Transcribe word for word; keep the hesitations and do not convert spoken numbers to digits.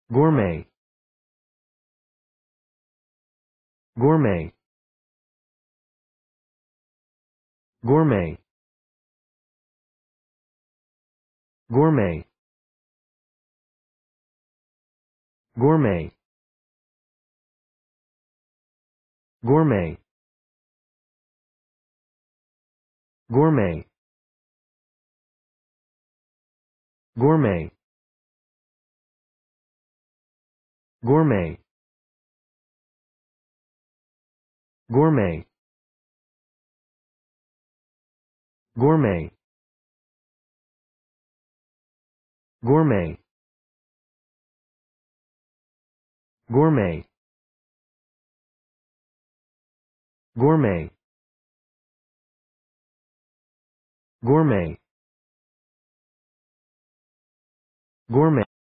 Gourmet. Gourmet. Gourmet. Gourmet. Gourmet. Gourmet. Gourmet. Gourmet. Gourmet. Gourmet. Gourmet. Gourmet. Gourmet. Gourmet. Gourmet. Gourmet.